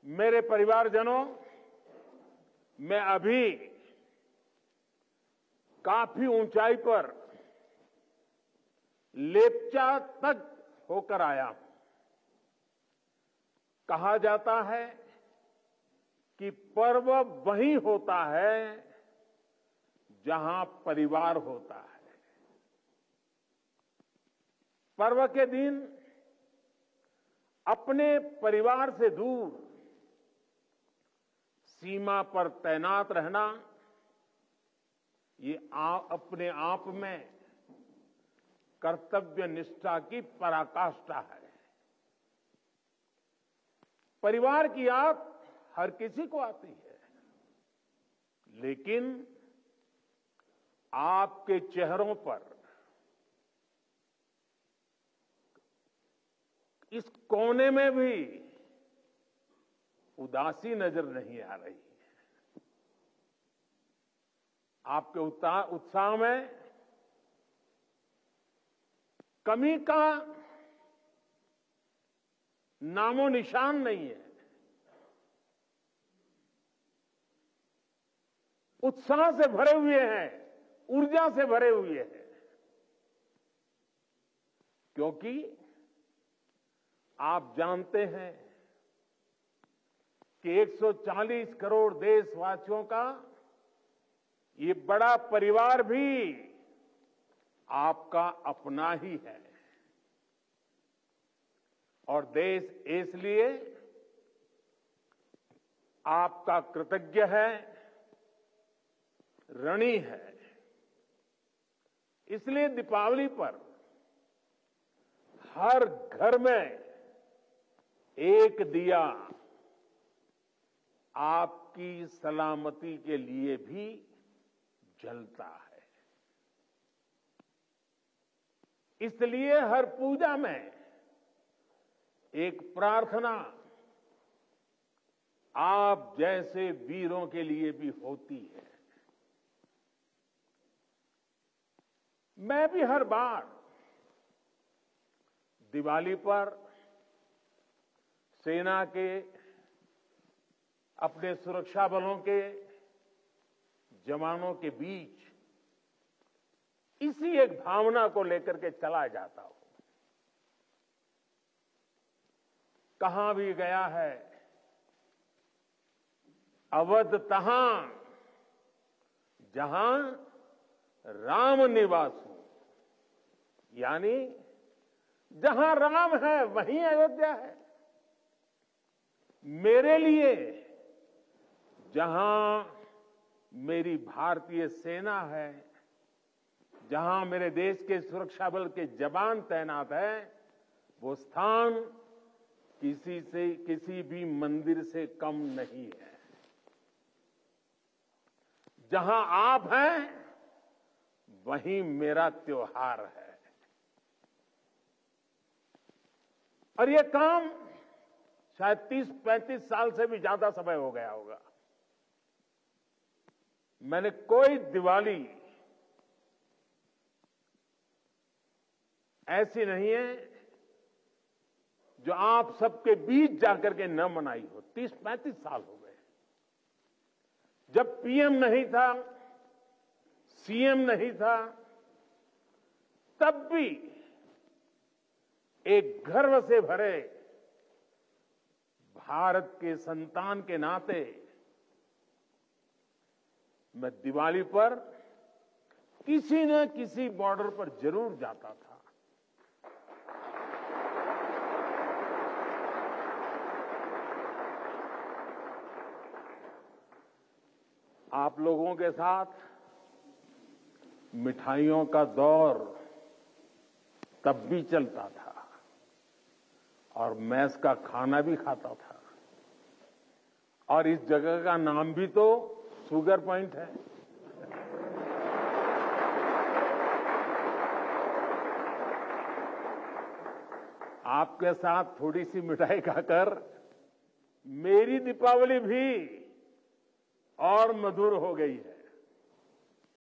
मेरे परिवारजनों, मैं अभी काफी ऊंचाई पर लेप्चा तक होकर आया हूं। कहा जाता है कि पर्व वहीं होता है जहां परिवार होता है। पर्व के दिन अपने परिवार से दूर सीमा पर तैनात रहना, ये अपने आप में कर्तव्य निष्ठा की पराकाष्ठा है। परिवार की याद हर किसी को आती है, लेकिन आपके चेहरों पर इस कोने में भी उदासी नजर नहीं आ रही है। आपके उत्साह में कमी का नामो निशान नहीं है। उत्साह से भरे हुए हैं, ऊर्जा से भरे हुए हैं, क्योंकि आप जानते हैं कि 140 करोड़ देशवासियों का ये बड़ा परिवार भी आपका अपना ही है। और देश इसलिए आपका कृतज्ञ है, ऋणी है। इसलिए दीपावली पर हर घर में एक दिया आपकी सलामती के लिए भी जलता है। इसलिए हर पूजा में एक प्रार्थना आप जैसे वीरों के लिए भी होती है। मैं भी हर बार दिवाली पर सेना के, अपने सुरक्षा बलों के जवानों के बीच इसी एक भावना को लेकर के चला जाता हूं। कहां भी गया है, अवध तहां जहां राम निवास हो, यानी जहां राम है वहीं अयोध्या है। मेरे लिए जहां मेरी भारतीय सेना है, जहां मेरे देश के सुरक्षा बल के जवान तैनात हैं, वो स्थान किसी भी मंदिर से कम नहीं है। जहां आप हैं वहीं मेरा त्योहार है। और ये काम शायद 30-35 साल से भी ज्यादा समय हो गया होगा। मैंने कोई दिवाली ऐसी नहीं है जो आप सबके बीच जाकर के न मनाई हो। 30-35 साल हो गए। जब पीएम नहीं था, सीएम नहीं था, तब भी एक गर्व से भरे भारत के संतान के नाते मैं दिवाली पर किसी न किसी बॉर्डर पर जरूर जाता था। आप लोगों के साथ मिठाइयों का दौर तब भी चलता था और मैस का खाना भी खाता था। और इस जगह का नाम भी तो शुगर पॉइंट है। आपके साथ थोड़ी सी मिठाई खाकर मेरी दीपावली भी और मधुर हो गई है।